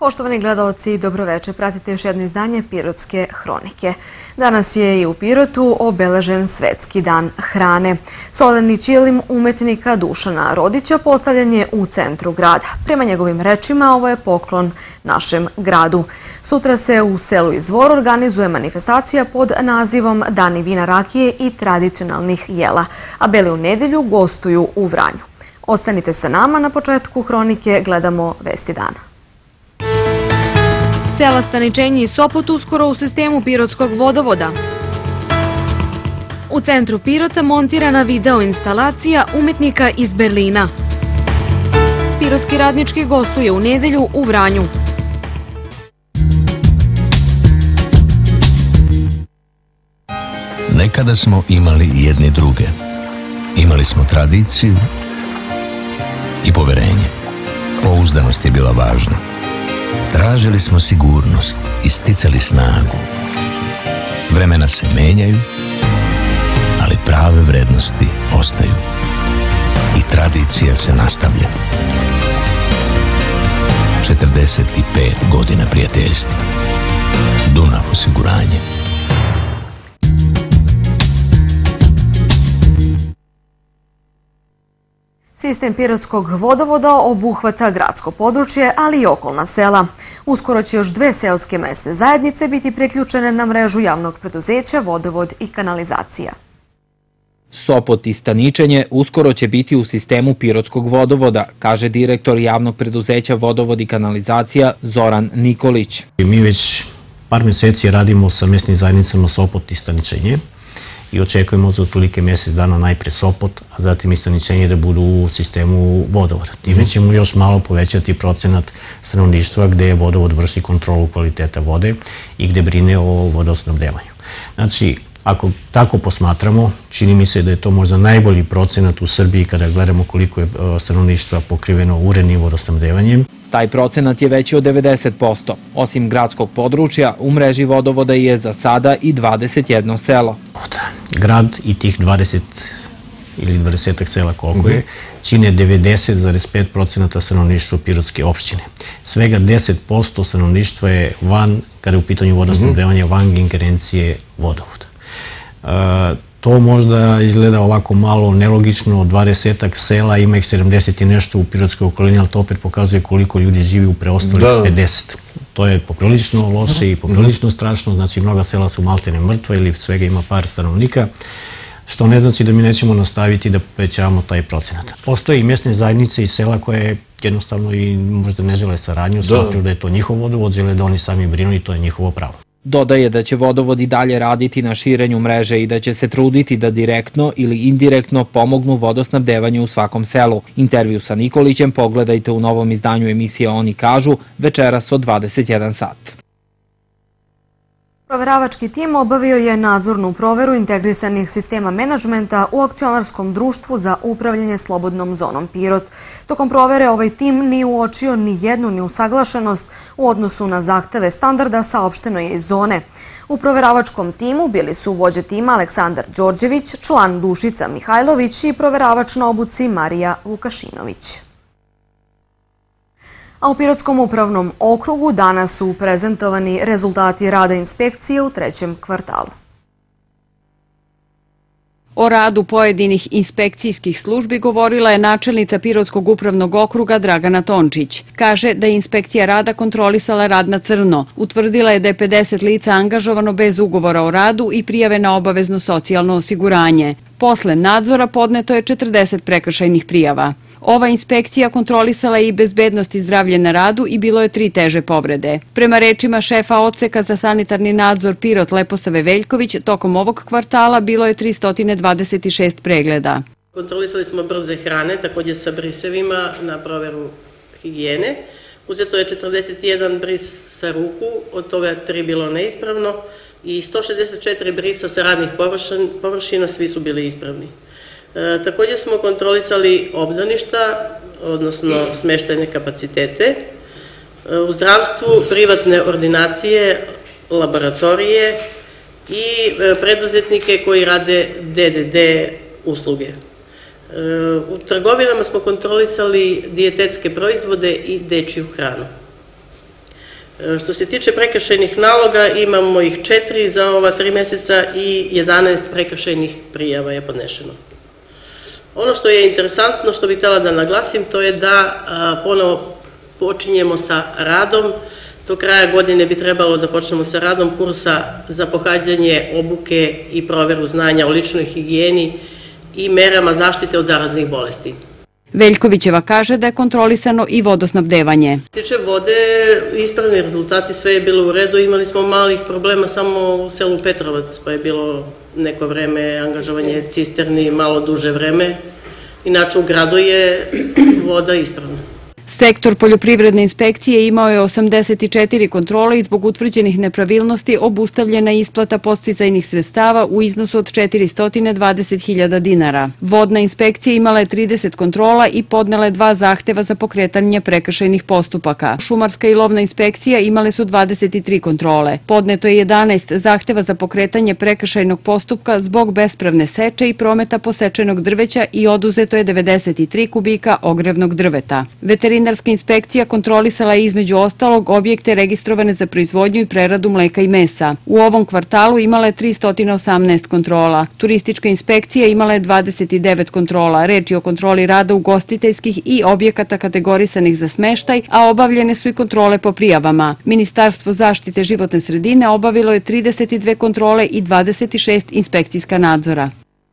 Poštovani gledaoci, dobroveče. Pratite još jedno izdanje Pirotske hronike. Danas je i u Pirotu obeležen Svetski dan hrane. Solarni ćilim umetnika Dušana Rodića postavljen je u centru grada. Prema njegovim rečima, ovo je poklon našem gradu. Sutra se u selu Izvor organizuje manifestacija pod nazivom Dani vina, rakije i tradicionalnih jela, a Beli u nedelju gostuju u Vranju. Ostanite sa nama, na početku hronike gledamo vesti dana. Sela Staničenje i Sopot uskoro u sistemu Pirotskog vodovoda. U centru Pirota montirana video instalacija umetnika iz Berlina. Pirotski radnički gostuje u nedelju u Vranju. Nekada smo imali jedni druge. Imali smo tradiciju i poverenje. Pouzdanost je bila važna. Tražili smo sigurnost i sticali snagu. Vremena se menjaju, ali prave vrednosti ostaju. I tradicija se nastavlja. 45 godina prijateljstva. Dunav osiguranje. Sistem Pirotskog vodovoda obuhvata gradsko područje, ali i okolna sela. Uskoro će još 2 seoske mesne zajednice biti priključene na mrežu javnog preduzeća Vodovod i kanalizacija. Sopot i Staničenje uskoro će biti u sistemu Pirotskog vodovoda, kaže direktor javnog preduzeća Vodovod i kanalizacija Zoran Nikolić. Mi već par meseci radimo sa mesnim zajednicama Sopot i Staničenje i očekujemo za otprilike mjesec dana najpre Sopot, a zatim i Staničenje da budu u sistemu vodovoda. Time ćemo još malo povećati procenat stanovništva gde vodovod vrši kontrolu kvaliteta vode i gde brine o vodosnabdevanju. Znači, ako tako posmatramo, čini mi se da je to možda najbolji procenat u Srbiji kada gledamo koliko je stanovništva pokriveno urednim vodosnabdevanjem. Taj procenat je veći od 90%. Osim gradskog područja, u mreži vodovoda je za sada i 21 selo. Grad i tih 20 ili 20 sela koliko je, čine 90,5% stanovništva Pirotske opštine. Svega 10% stanovništva je van, kada je u pitanju vodosnabdevanja, van ingerencije vodovoda. To možda izgleda ovako malo nelogično, 20 sela, ima ih 70 i nešto u Pirotskoj okolini, ali to opet pokazuje koliko ljudi živi u preostalih 50. To je poprilično loše i poprilično strašno, znači mnoga sela su maltene mrtva ili svega ima par stanovnika, što ne znači da mi nećemo nastaviti da povećavamo taj procenat. Postoje i mjesne zajednice i sela koje jednostavno i možda ne žele saradnju, smatruju da je to njihov vodovod, žele da oni sami brinu i to je njihovo pravo. Dodaje da će vodovod i dalje raditi na širenju mreže i da će se truditi da direktno ili indirektno pomognu vodosnabdevanju u svakom selu. Intervju sa Nikolićem pogledajte u novom izdanju emisije Oni kažu večeras od 21 sat. Proveravački tim obavio je nadzornu proveru integrisanih sistema menadžmenta u akcionarskom društvu za upravljanje slobodnom zonom Pirot. Tokom provere ovaj tim nije uočio ni jednu neusaglašenost u odnosu na zahteve standarda saopšteno iz zone. U proveravačkom timu bili su vođa tima Aleksandar Đorđević, član Dušica Mihajlović i proveravač na obuci Marija Vukašinović. A u Pirotskom upravnom okrugu danas su prezentovani rezultati rada inspekcije u 3. kvartalu. O radu pojedinih inspekcijskih službi govorila je načelnica Pirotskog upravnog okruga Dragana Tončić. Kaže da je inspekcija rada kontrolisala rad na crno. Utvrdila je da je 50 lica angažovano bez ugovora o radu i prijave na obavezno socijalno osiguranje. Posle nadzora podneto je 40 prekršajnih prijava. Ova inspekcija kontrolisala je i bezbednost i zdravlje na radu i bilo je 3 teže povrede. Prema rečima šefa odseka za sanitarni nadzor Pirot Leposave Veljković, tokom ovog kvartala bilo je 326 pregleda. Kontrolisali smo brze hrane, također sa brisevima na proveru higijene. Uzeto je 41 bris sa ruku, od toga 3 bilo neispravno i 164 brisa sa radnih površina, svi su bili ispravni. Također smo kontrolisali obdaništa, odnosno smještajne kapacitete, u zdravstvu privatne ordinacije, laboratorije i preduzetnike koji rade DDD usluge. U trgovinama smo kontrolisali dijetetske proizvode i dečju hranu. Što se tiče prekršajnih naloga, imamo ih 4 za ova 3 meseca i 11 prekršajnih prijava je podnešeno. Ono što je interesantno, što bih htjela da naglasim, to je da ponovo počinjemo sa radom. Do kraja godine bi trebalo da počnemo sa radom kursa za pohađanje obuke i proveru znanja o ličnoj higijeni i merama zaštite od zaraznih bolesti. Veljkovićeva kaže da je kontrolisano i vodosnabdevanje. Što se tiče vode, ispravni rezultati, sve je bilo u redu. Imali smo malih problema samo u selu Petrovac, pa je bilo neko vreme angažovanje cisterni, malo duže vreme. Inače, u gradu je voda ispravna. Sektor poljoprivredne inspekcije imao je 84 kontrole i zbog utvrđenih nepravilnosti obustavljena isplata podsticajnih sredstava u iznosu od 420.000 dinara. Vodna inspekcija imala je 30 kontrola i podnela je 2 zahteva za pokretanje prekršajnih postupaka. Šumarska i lovna inspekcija imale su 23 kontrole. Podneto je 11 zahteva za pokretanje prekršajnog postupka zbog bespravne seče i prometa posečenog drveća i oduzeto je 93 kubika ogrevnog drveta. Veterinarska inspekcija kontrolisala je između ostalog objekte registrovane za proizvodnju i preradu mleka i mesa. U ovom kvartalu imala je 318 kontrola. Turistička inspekcija imala je 29 kontrola. Reč je o kontroli rada ugostiteljskih i objekata kategorisanih za smeštaj, a obavljene su i kontrole po prijavama. Ministarstvo zaštite životne sredine obavilo je 32 kontrole i 26 inspekcijska nadzora.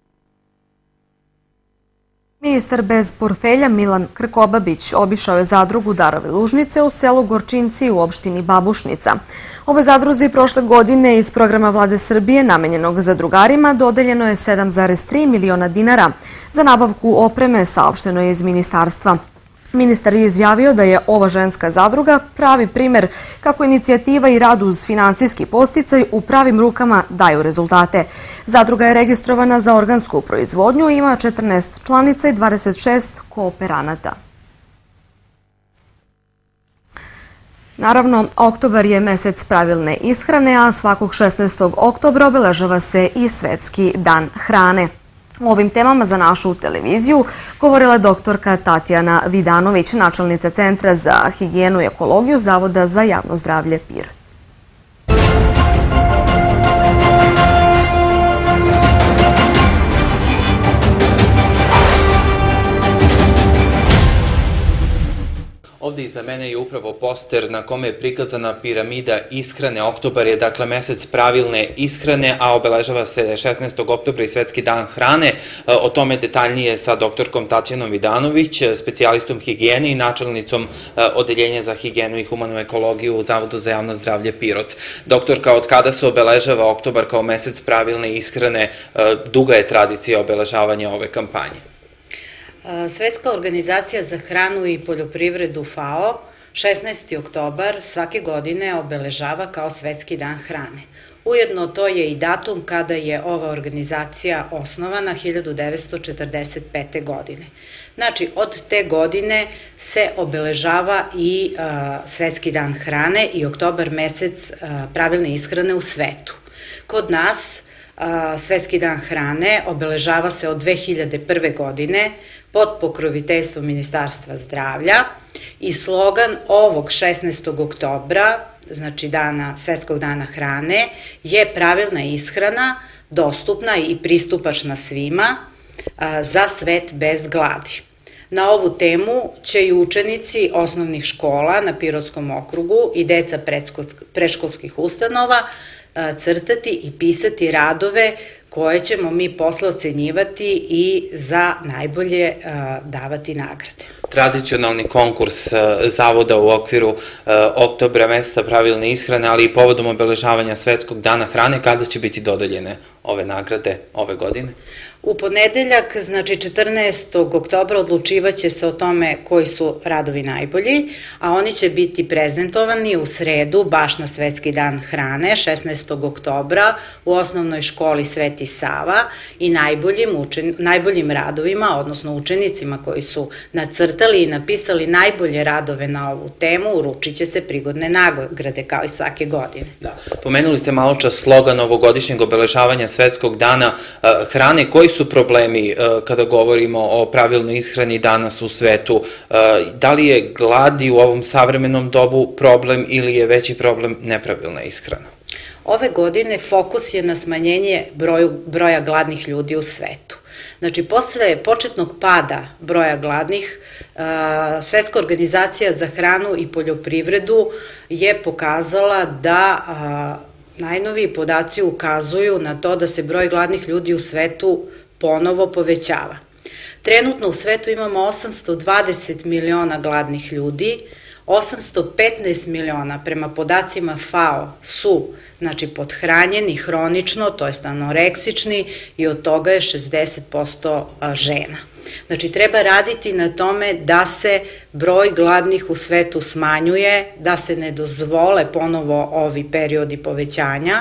Ministar bez portfelja Milan Krkobabić obišao je zadrugu Darove Lužnice u selu Gorčinci u opštini Babušnica. Ovoj zadruzi prošle godine iz programa Vlade Srbije namenjenog zadrugarima dodeljeno je 7,3 miliona dinara za nabavku opreme, saopšteno je iz ministarstva. Ministar je izjavio da je ova ženska zadruga pravi primer kako inicijativa i rad uz finansijski podsticaj u pravim rukama daju rezultate. Zadruga je registrovana za organsku proizvodnju i ima 14 članica i 26 kooperanata. Naravno, oktobar je mesec pravilne ishrane, a svakog 16. oktobra obeležava se i Svetski dan hrane. O ovim temama za našu televiziju govorila je doktorka Tatjana Vidanović, načelnica Centra za higijenu i ekologiju Zavoda za javno zdravlje Pirot. Ovde iza mene je upravo poster na kome je prikazana piramida ishrane. Oktobar je dakle mesec pravilne ishrane, a obeležava se 16. oktobra i Svetski dan hrane. O tome detaljnije sa doktorkom Tatjanom Vidanović, specijalistom higijene i načelnicom Odeljenja za higijenu i humanu ekologiju u Zavodu za javno zdravlje Pirot. Doktorka, od kada se obeležava oktobar kao mesec pravilne ishrane? Duga je tradicija obeležavanja ove kampanje. Svetska organizacija za hranu i poljoprivredu FAO 16. oktobar svake godine obeležava kao Svetski dan hrane. Ujedno to je i datum kada je ova organizacija osnovana 1945. godine. Znači, od te godine se obeležava i Svetski dan hrane i oktobar mesec pravilne ishrane u svetu. Kod nas Svetski dan hrane obeležava se od 2001. godine pod pokroviteljstvom Ministarstva zdravlja i slogan ovog 16. oktobra, znači Svetskog dana hrane, je pravilna ishrana, dostupna i pristupačna svima za svet bez gladi. Na ovu temu će i učenici osnovnih škola na Pirotskom okrugu i deca predškolskih ustanova crtati i pisati radove koje ćemo mi posle ocenjivati i za najbolje davati nagrade. Tradicionalni konkurs Zavoda u okviru oktobra meseca pravilne ishrane, ali i povodom obeležavanja Svetskog dana hrane, kada će biti dodeljene ove nagrade ove godine? U ponedeljak, znači 14. oktobra, odlučivaće se o tome koji su radovi najbolji, a oni će biti prezentovani u sredu, baš na Svetski dan hrane, 16. oktobra, u osnovnoj školi Sveti Sava i najboljim radovima, odnosno učenicima koji su nacrtali i napisali najbolje radove na ovu temu, uručit će se prigodne nagrade, kao i svake godine. Pomenuli ste malo čas slogan ovogodišnjeg obeležavanja Svetskog dana hrane. Koji su problemi kada govorimo o pravilnoj ishrani danas u svetu? Da li je glad u ovom savremenom dobu problem ili je veći problem nepravilna ishrana? Ove godine fokus je na smanjenje broja gladnih ljudi u svetu. Znači, posle početnog pada broja gladnih, Svetska organizacija za hranu i poljoprivredu je pokazala da najnoviji podaci ukazuju na to da se broj gladnih ljudi u svetu ponovo povećava. Trenutno u svetu imamo 820 miliona gladnih ljudi, 815 miliona prema podacima FAO su pothranjeni hronično, to je anoreksični i od toga je 60% žena. Znači, treba raditi na tome da se broj gladnih u svetu smanjuje, da se ne dozvole ponovo ovi periodi povećanja,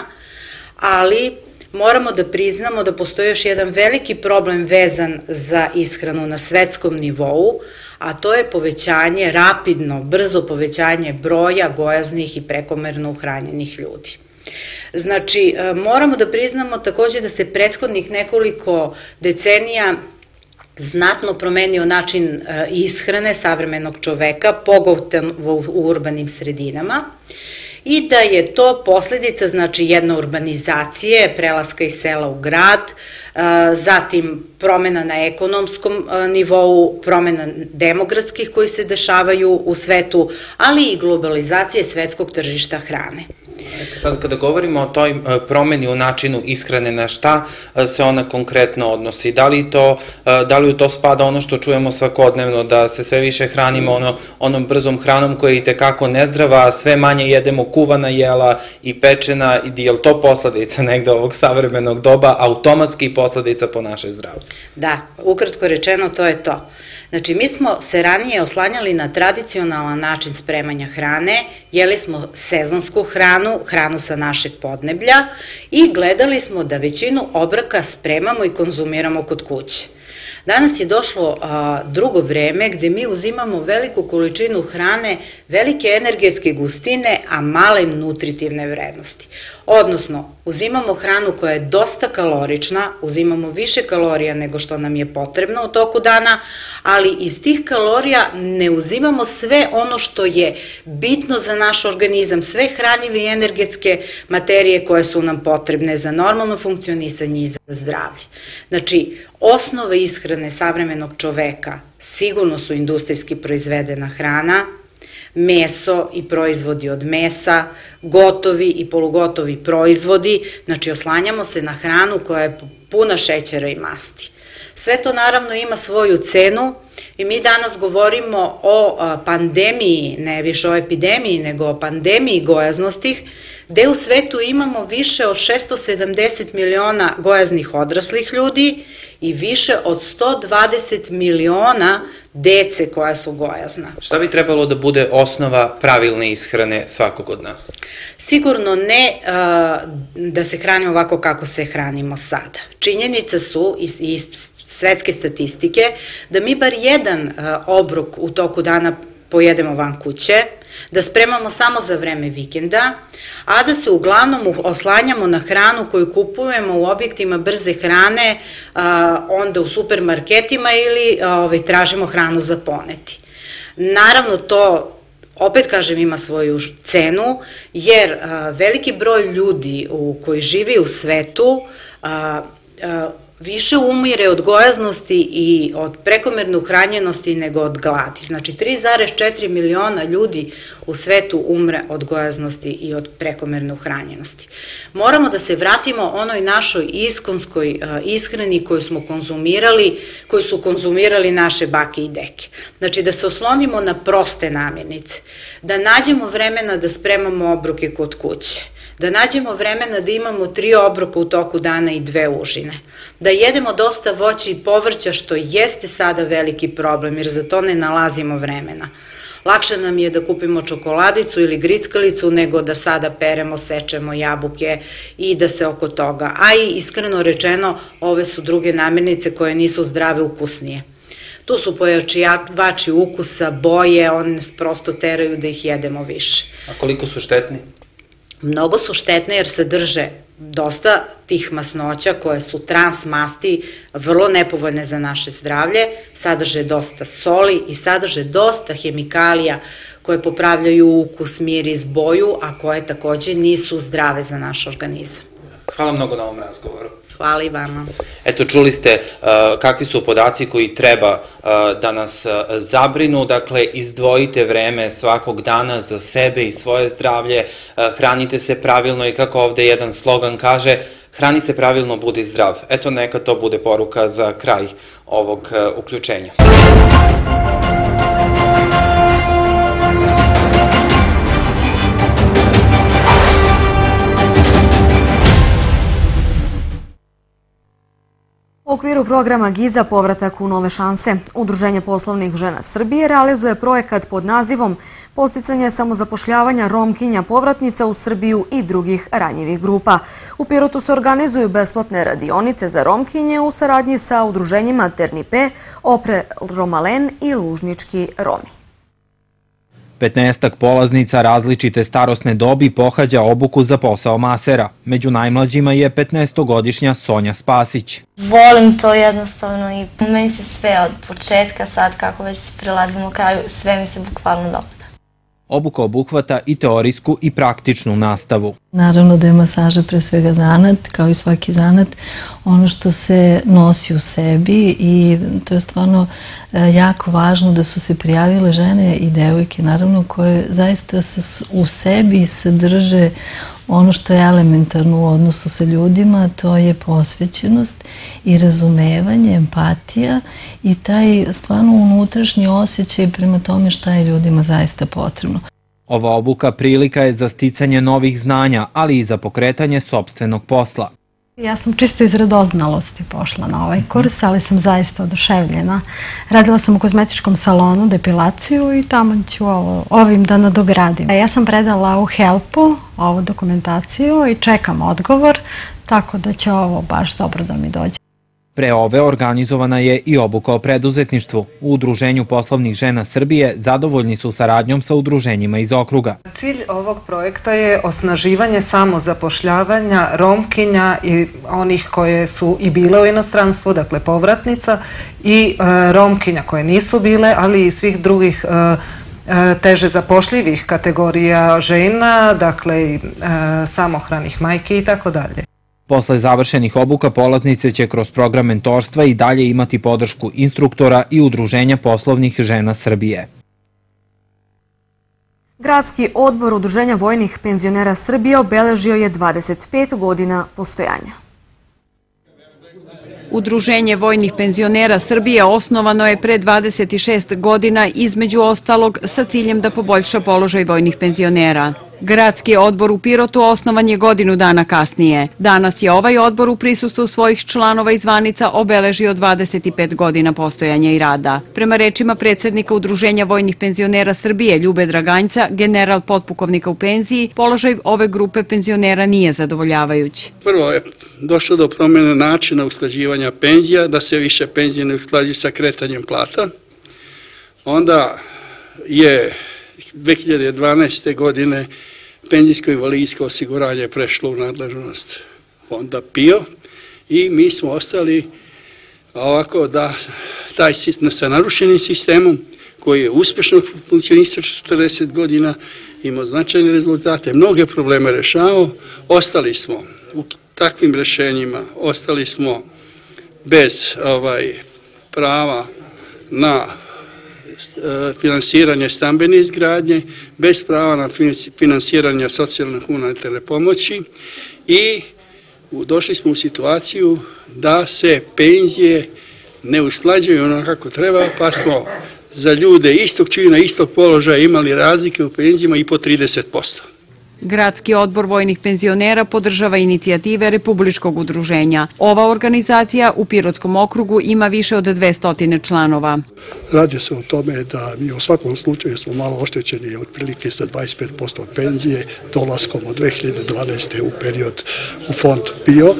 ali moramo da priznamo da postoji još jedan veliki problem vezan za ishranu na svetskom nivou, a to je povećanje, rapidno, brzo povećanje broja gojaznih i prekomerno uhranjenih ljudi. Znači, moramo da priznamo takođe da se prethodnih nekoliko decenija znatno promenio način ishrane savremenog čoveka, pogotovo u urbanim sredinama, i da je to posledica, znači, jedna urbanizacije, prelaska iz sela u grad, zatim promena na ekonomskom nivou, promena demografskih koji se dešavaju u svetu, ali i globalizacije svetskog tržišta hrane. Sad, kada govorimo o toj promeni u načinu ishrane, na šta se ona konkretno odnosi? Da li u to spada ono što čujemo svakodnevno, da se sve više hranimo onom brzom hranom koja je i tekako nezdrava, a sve manje jedemo kuvana jela i pečena, i je li to posledica negde ovog savremenog doba, automatski posledica po naše zdravlje? Da, ukratko rečeno, to je to. Znači, mi smo se ranije oslanjali na tradicionalan način spremanja hrane, jeli smo sezonsku hranu, hranu sa našeg podneblja i gledali smo da većinu obroka spremamo i konzumiramo kod kuće. Danas je došlo drugo vreme gde mi uzimamo veliku količinu hrane, velike energetske gustine, a male nutritivne vrednosti. Odnosno, uzimamo hranu koja je dosta kalorična, uzimamo više kalorija nego što nam je potrebno u toku dana, ali iz tih kalorija ne uzimamo sve ono što je bitno za naš organizam, sve hranjive i energetske materije koje su nam potrebne za normalno funkcionisanje i za zdravlje. Znači, osnove ishrane savremenog čoveka sigurno su industrijski proizvedena hrana, meso i proizvodi od mesa, gotovi i polugotovi proizvodi, znači oslanjamo se na hranu koja je puna šećera i masti. Sve to naravno ima svoju cenu i mi danas govorimo o pandemiji, ne više o epidemiji, nego o pandemiji gojaznosti, gde u svetu imamo više od 670 miliona gojaznih odraslih ljudi i više od 120 miliona dece koja su gojazna. Šta bi trebalo da bude osnova pravilne ishrane svakog od nas? Sigurno ne da se hranimo ovako kako se hranimo sada. Činjenica su iz svetske statistike da mi bar jedan obrok u toku dana pojedemo van kuće, da spremamo samo za vreme vikenda, a da se uglavnom oslanjamo na hranu koju kupujemo u objektima brze hrane, onda u supermarketima ili tražimo hranu za poneti. Naravno, to, opet kažem, ima svoju cenu, jer veliki broj ljudi koji živi u svetu više umire od gojaznosti i od prekomerne uhranjenosti nego od gladi. Znači, 3,4 miliona ljudi u svetu umre od gojaznosti i od prekomerne uhranjenosti. Moramo da se vratimo onoj našoj iskonskoj ishrani koju su konzumirali naše bake i deke. Znači, da se oslonimo na proste namirnice, da nađemo vremena da spremamo obroke kod kuće, da nađemo vremena da imamo 3 obroka u toku dana i 2 užine, da jedemo dosta voća i povrća, što jeste sada veliki problem, jer za to ne nalazimo vremena. Lakše nam je da kupimo čokoladicu ili grickalicu nego da sada peremo, sečemo jabuke i da se oko toga. A i iskreno rečeno, ove su druge namirnice koje nisu zdrave, ukusnije. Tu su pojačivači ukusa, boje, one nas prosto teraju da ih jedemo više. A koliko su štetni? Mnogo su štetne jer sadrže dosta tih masnoća koje su trans masti, vrlo nepovoljne za naše zdravlje, sadrže dosta soli i sadrže dosta hemikalija koje popravljaju ukus, miris, boju, a koje takođe nisu zdrave za naš organizam. Hvala mnogo na ovom razgovoru. Hvala i vama. Eto, čuli ste kakvi su podaci koji treba da nas zabrinu. Dakle, izdvojite vreme svakog dana za sebe i svoje zdravlje, hranite se pravilno i kako ovde jedan slogan kaže, hrani se pravilno, budi zdrav. Eto, neka to bude poruka za kraj ovog uključenja. U okviru programa GIZA Povratak u nove šanse, Udruženje poslovnih žena Srbije realizuje projekat pod nazivom Podsticanje samozapošljavanja Romkinja povratnica u Srbiju i drugih ranjivih grupa. U Pirotu se organizuju besplatne radionice za Romkinje u saradnji sa udruženjima Ternipe, Opre Romalen i Lužnički Romi. 15 polaznica različite starosne dobi pohađa obuku za posao masera. Među najmlađima je 15-godišnja Sonja Spasić. Volim to jednostavno i meni se sve od početka, sad kako već prilazimo u kraju, sve mi se bukvalno dopada. Obuka obuhvata i teorijsku i praktičnu nastavu. Naravno da je masaža pre svega zanat, kao i svaki zanat, ono što se nosi u sebi i to je stvarno jako važno da su se prijavile žene i devojke, naravno, koje zaista u sebi sadrže ono što je elementarno u odnosu sa ljudima, to je posvećenost i razumevanje, empatija i taj stvarno unutrašnji osjećaj prema tome šta je ljudima zaista potrebno. Ova obuka prilika je za sticanje novih znanja, ali i za pokretanje sopstvenog posla. Ja sam čisto iz radoznalosti pošla na ovaj kurs, ali sam zaista oduševljena. Radila sam u kozmetičkom salonu, depilaciju i tamo ću ovim da nadogradim. Ja sam predala u Helpu ovu dokumentaciju i čekam odgovor, tako da će ovo baš dobro da mi dođe. Pre ove organizovana je i obuka o preduzetništvu. U Udruženju poslovnih žena Srbije zadovoljni su saradnjom sa udruženjima iz okruga. Cilj ovog projekta je osnaživanje samozapošljavanja Romkinja i onih koje su i bile u inostranstvu, dakle povratnica, i Romkinja koje nisu bile, ali i svih drugih teže zapošljivih kategorija žena, dakle samohranih majki i tako dalje. Posle završenih obuka polaznice će kroz program mentorstva i dalje imati podršku instruktora i Udruženja poslovnih žena Srbije. Gradski odbor Udruženja vojnih penzionera Srbije obeležio je 25 godina postojanja. Udruženje vojnih penzionera Srbije osnovano je pre 26 godina, između ostalog sa ciljem da poboljša položaj vojnih penzionera. Gradski odbor u Pirotu osnovan je godinu dana kasnije. Danas je ovaj odbor u prisustvu svojih članova i zvanica obeležio 25 godina postojanja i rada. Prema rečima predsednika Udruženja vojnih penzionera Srbije Ljube Draganjca, general potpukovnika u penziji, položaj ove grupe penzionera nije zadovoljavajući. Prvo je došlo do promjene načina usklađivanja penzija, da se više penzije ne usklađuju sa kretanjem plata. Onda je 2012. godine penzijsko i invalidsko osiguranje prešlo u nadležnost fonda PIO i mi smo ostali ovako da taj sa narušenim sistemom koji je uspešno funkcionisao 40 godina, imao značajne rezultate, mnoge probleme rešavao, ostali smo u takvim rešenjima, ostali smo bez prava na finansiranje stambene izgradnje, bez prava na finansiranje socijalno-humanitarne pomoći i došli smo u situaciju da se penzije ne usklađuju onako kako treba, pa smo za ljude istog čina, istog položaja imali razlike u penzijama i po 30%. Gradski odbor vojnih penzionera podržava inicijative Republičkog udruženja. Ova organizacija u Pirotskom okrugu ima više od 200 članova. Radi se o tome da mi u svakom slučaju smo malo oštećeni otprilike sa 25% od penzije dolaskom od 2012. u period u fond PIO.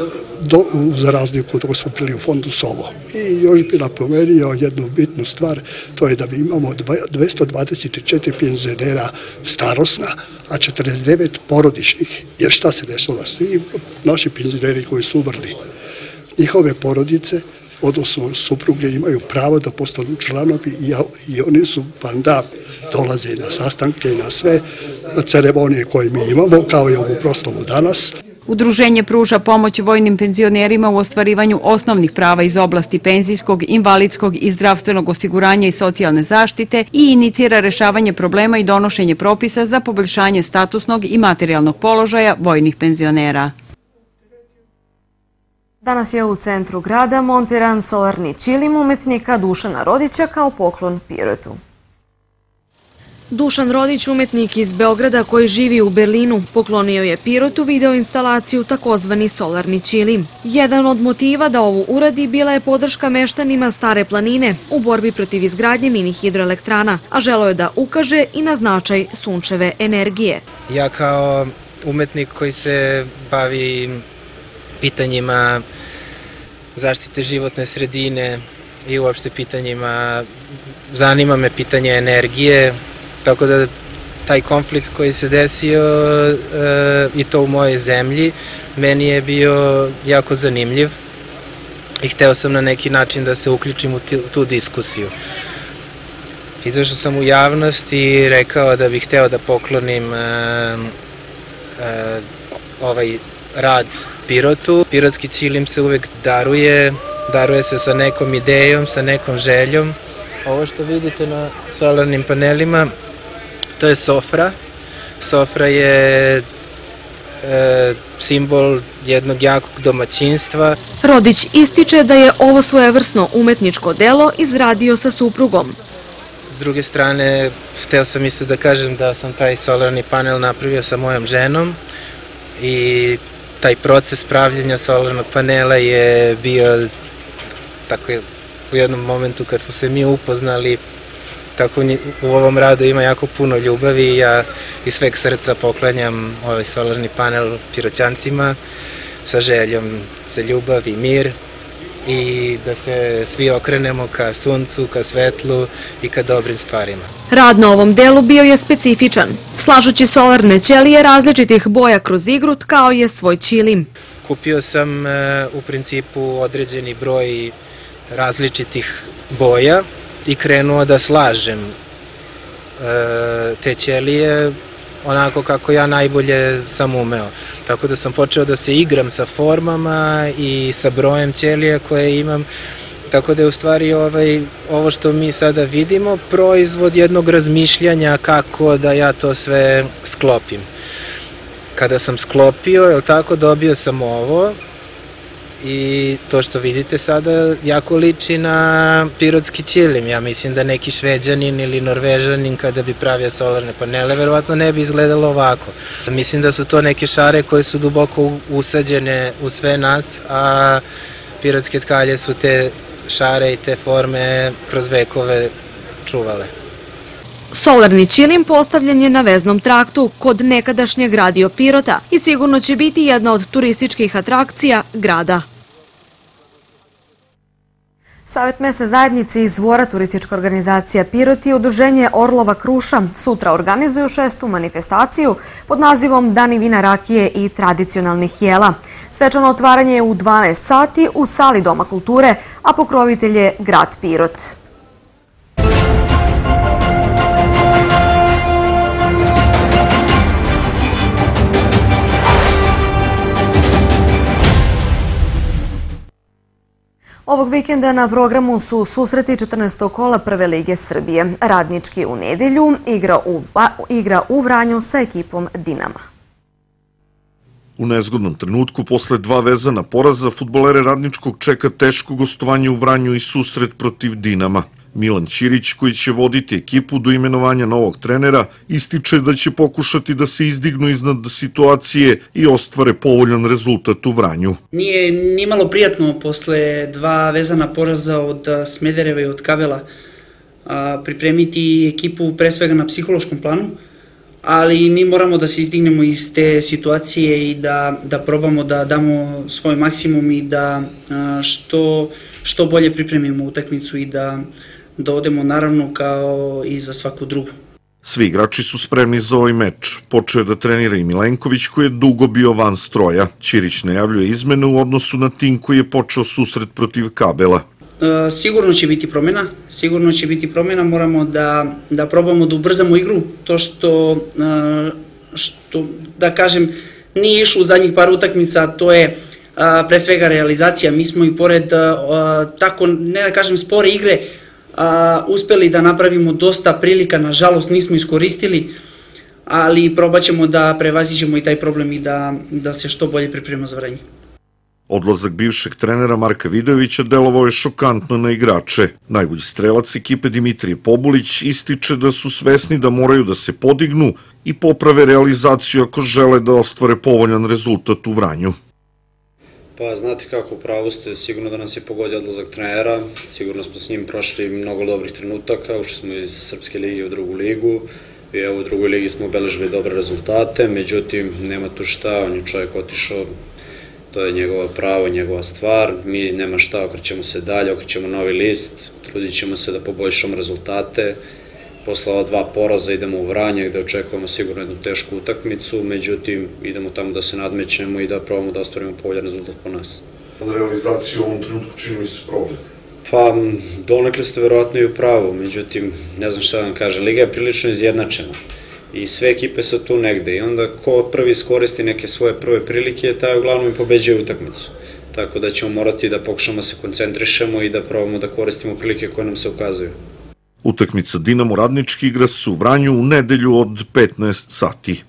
za razliku dok smo bili u fondu Sovo. I još bi napomenuo jednu bitnu stvar, to je da mi imamo 224 penzionera starosna, a 49 porodičnih. Jer šta se dešava? Svi naši penzioneri koji su umrli, njihove porodice, odnosno supruge, imaju pravo da postanu članovi i oni su banda, dolaze na sastanke i na sve ceremonije koje mi imamo, kao i ovu proslavu danas. Udruženje pruža pomoć vojnim penzionerima u ostvarivanju osnovnih prava iz oblasti penzijskog, invalidskog i zdravstvenog osiguranja i socijalne zaštite i inicira rešavanje problema i donošenje propisa za poboljšanje statusnog i materijalnog položaja vojnih penzionera. Danas je u centru grada montiran solarni ćilim umetnika Dušana Rodića kao poklon Pirotu. Dušan Rodić, umetnik iz Beograda koji živi u Berlinu, poklonio je Pirotu video instalaciju takozvani solarni ćilim. Jedan od motiva da ovu uradi bila je podrška meštanima Stare planine u borbi protiv izgradnje mini hidroelektrana, a želeo je da ukaže i na značaj sunčeve energije. Ja kao umetnik koji se bavi pitanjima zaštite životne sredine i uopšte pitanjima, zanima me pitanje energije, tako da taj konflikt koji se desio i to u mojoj zemlji, meni je bio jako zanimljiv i hteo sam na neki način da se uključim u tu diskusiju. Izašao sam u javnost i rekao da bih hteo da poklonim ovaj rad Pirotu. Pirotski ćilim se uvek daruje se sa nekom idejom, sa nekom željom. Ovo što vidite na solarnim panelima, to je sofra. Sofra je simbol jednog jakog domaćinstva. Rodić ističe da je ovo svojevrsno umetničko delo izradio sa suprugom. S druge strane, hteo sam isto da kažem da sam taj solarni panel napravio sa mojom ženom i taj proces pravljenja solarnog panela je bio tako u jednom momentu kad smo se mi upoznali, tako u ovom radu ima jako puno ljubavi i ja iz sveg srca poklanjam ovaj solarni panel Piroćancima sa željom za ljubav i mir i da se svi okrenemo ka suncu, ka svetlu i ka dobrim stvarima. Rad na ovom delu bio je specifičan, slažući solarne ćelije različitih boja kroz igrut kao je svoj ćilim. Kupio sam u principu određeni broj različitih boja i krenuo da slažem te ćelije onako kako ja najbolje sam umeo. Tako da sam počeo da se igram sa formama i sa brojem ćelija koje imam. Tako da je u stvari ovo što mi sada vidimo proizvod jednog razmišljanja kako da ja to sve sklopim. Kada sam sklopio, dobio sam ovo i to što vidite sada jako liči na pirotski ćilim. Ja mislim da neki Šveđanin ili Norvežanin kada bi pravio solarne panele, verovatno ne bi izgledalo ovako. Mislim da su to neke šare koje su duboko usađene u sve nas, a pirotske tkalje su te šare i te forme kroz vekove čuvale. Solarni ćilim postavljen je na veznom traktu kod nekadašnjeg radio Pirota i sigurno će biti jedna od turističkih atrakcija grada. Savet mesne zajednice iz Dvora turistička organizacija Pirot i udruženje Orlova Kruša sutra organizuju 6. manifestaciju pod nazivom Dani vina, rakije i tradicionalnih jela. Svečano otvaranje je u 12 sati u sali Doma kulture, a pokrovitelj je grad Pirot. Ovog vikenda na programu su susreti 14. kola Prve lige Srbije. Radnički u nedelju igra u Vranju sa ekipom Dinama. U nezgodnom trenutku, posle 2 vezana poraza, fudbalere Radničkog čeka teško gostovanje u Vranju i susret protiv Dinama. Milan Ćirić, koji će voditi ekipu do imenovanja novog trenera, ističe da će pokušati da se izdignu iznad situacije i ostvare povoljan rezultat u Vranju. Nije nimalo prijatno posle 2 vezana poraza od Smedereva i od Kabela pripremiti ekipu pre svega na psihološkom planu. ali mi moramo da se izdignemo iz te situacije i da probamo da damo svoj maksimum i da što bolje pripremimo utakmicu i da odemo naravno kao i za svaku drugu. Svi igrači su spremni za ovaj meč. Počeo je da trenira i Milenković koji je dugo bio van stroja. Ćirić najavljuje izmene u odnosu na tim koji je počeo susret protiv Kabela. Sigurno će biti promjena, moramo da probamo da ubrzamo igru, to što, da kažem, nije išlo u zadnjih par utakmica, to je pre svega realizacija. Mi smo i pored tako, ne da kažem, spore igre, uspeli da napravimo dosta prilika, nažalost nismo iskoristili, ali probat ćemo da prevaziđemo i taj problem i da se što bolje pripremimo za vreme. Odlazak bivšeg trenera Marka Vidojevića delovao je šokantno na igrače. Najbolji strelac ekipe Dimitrije Pobulić ističe da su svesni da moraju da se podignu i poprave realizaciju ako žele da ostvare povoljan rezultat u Vranju. Pa znate kako, upravo ste, sigurno da nas je pogodio odlazak trenera, sigurno smo s njim prošli mnogo dobrih trenutaka, ušli smo iz Srpske lige u drugu ligu i evo u drugoj ligi smo obeležili dobre rezultate, međutim nema tu šta, on je čovjek otišao, to je njegova pravo, njegova stvar, mi nema šta, okrećemo se dalje, okrećemo novi list, trudit ćemo se da poboljšamo rezultate. Posle ova 2 poraza idemo u Vranje gde očekujemo sigurno jednu tešku utakmicu, međutim idemo tamo da se nadmećemo i da probamo da ostvarimo povoljan rezultat po nas. Realizacija u ovom trenutku čini mi se problem? Pa donekle ste verovatno i u pravu, međutim ne znam šta da vam kaže, liga je prilično izjednačena i sve ekipe su tu negde i onda ko prvi iskoristi neke svoje prve prilike, taj uglavnom i pobeđuje utakmicu. Tako da ćemo morati da pokušamo da se koncentrišemo i da probamo da koristimo prilike koje nam se ukazuju. Utakmica Dinamo Radnički igra se u Vranju u nedelju od 15 sati.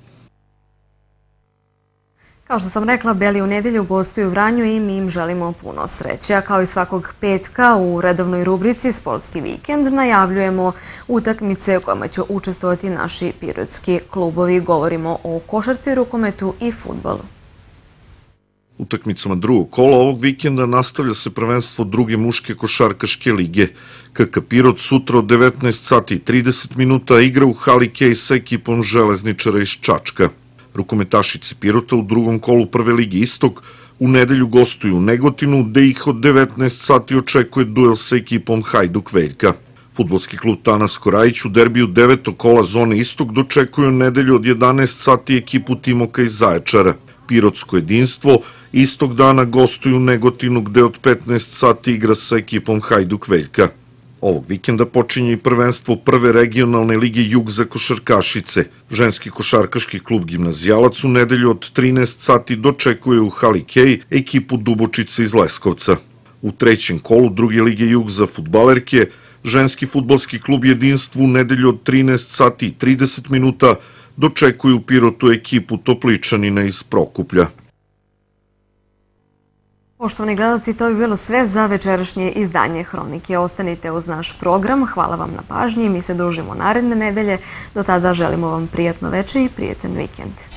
Kao što sam rekla, Beli u nedelju gostuju u Vranju i mi im želimo puno sreće. A kao i svakog petka u redovnoj rubrici Sportski vikend najavljujemo utakmice u kojima će učestvovati naši pirotski klubovi. Govorimo o košarci, rukometu i fudbalu. Utakmicama drugog kola ovog vikenda nastavlja se prvenstvo druge muške košarkaške lige. KK Pirot sutra od 19 sati i 30 minuta igra u hali Kej sa ekipom Železničara iz Čačka. Rukometašice Pirota u drugom kolu prve ligi Istok u nedelju gostuju u Negotinu, gde ih od 19 sati očekuje duel sa ekipom Hajduk Veljka. Fudbalski klub Tanas Korajić u derbiju 9. kola zone Istok dočekuje u nedelju od 11 sati ekipu Timoka iz Zaječara. Pirotsko jedinstvo istog dana gostuju u Negotinu, gde od 15 sati igra sa ekipom Hajduk Veljka. Ovog vikenda počinje i prvenstvo prve regionalne lige Jug za košarkašice. Ženski košarkaški klub Gimnazijalac u nedelju od 13 sati dočekuje u hali Kej ekipu Dubočice iz Leskovca. U trećem kolu druge lige Jug za fudbalerke, ženski fudbalski klub Jedinstvo u nedelju od 13 sati i 30 minuta dočekuju u Pirotu ekipu Topličanina iz Prokuplja. Poštovani gledalci, to bi bilo sve za večerašnje izdanje Hronike. Ostanite uz naš program. Hvala vam na pažnji. Mi se družimo naredne nedelje. Do tada želimo vam prijatno veče i prijetan vikend.